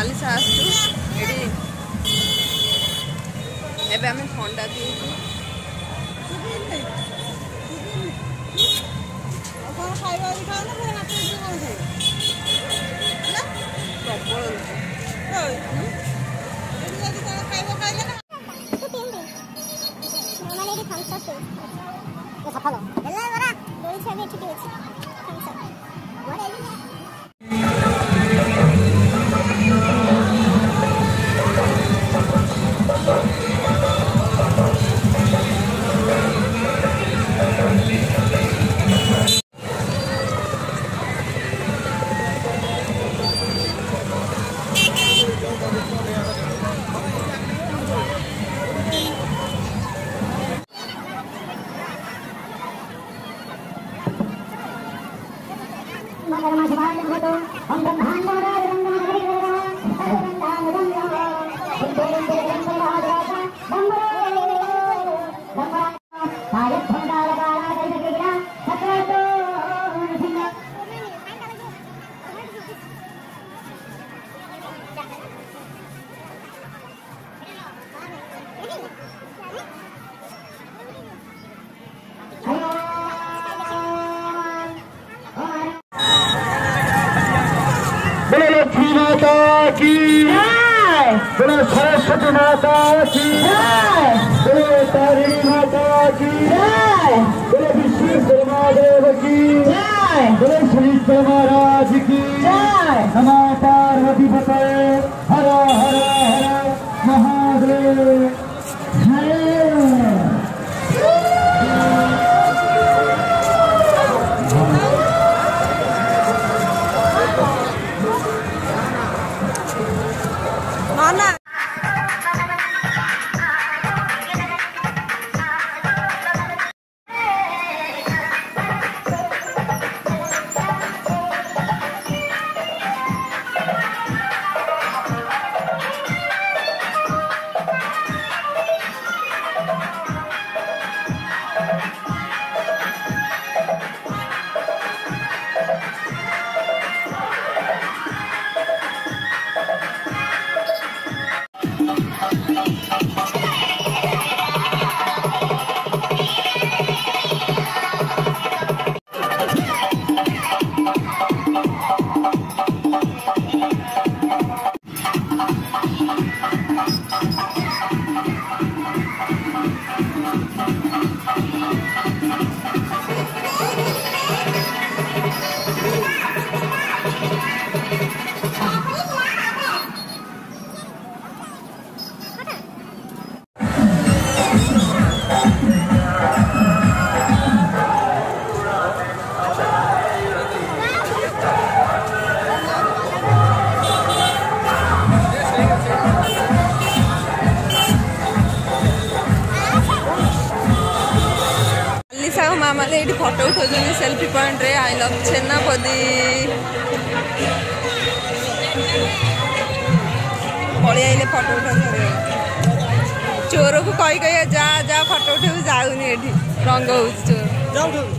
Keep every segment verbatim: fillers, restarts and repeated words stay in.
चालीस आसु एबे आम थंडा पीचु बोले सरस्वती माता की बोले तारिणी माता की बोले विश्वेश्वर महादेव की बोले श्री महाराज की नमो पार्वती पते हर हर हर महादेव मामा ये फोटो उठा सेल्फी पॉइंट रे आई लव छेनापदी पलि आइले फोटो उठा चोर को कही कही जा जा फोटो उठे जाऊनी एठी रंग हो चोर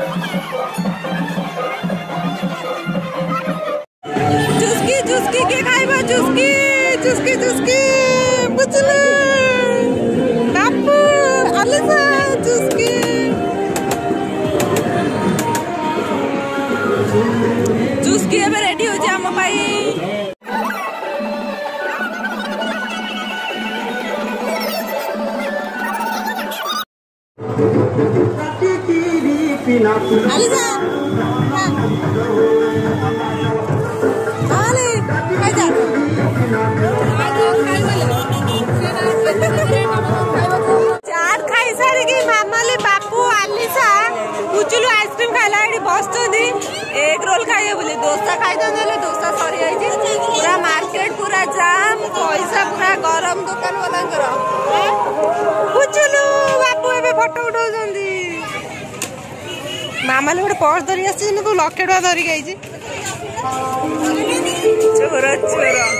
चुस्की चुस्की के खाइबा चुस्की चुस्की चुस्की बुझले बापू आलिसा चुस्की चुस्की एबे रेडी हो जा हम भाई आलिसा आले खाइ जा चाट खाई सारी की मामाले बापू आलिसा उचुलु आइसक्रीम खाइला एडी बसचोदी एक रोल खाइए बोले डोसा खाइ दले डोसा सरी आइछि पूरा मार्केट पूरा जाम पैसा पूरा गरम दुकान वाला करो उचुलु बापू एबे फोटो उठाउ जंदी मामाले गोटे पर्स धरी आछि न तू लक्षे टका धरी आइछि चोर चोर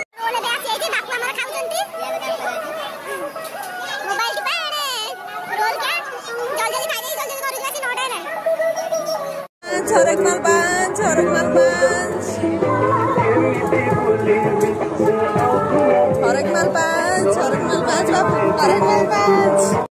छोरक माल पांच छोरक माल पांच छोरक माल पांच छोरक माल पांच बापू छोरक माल पांच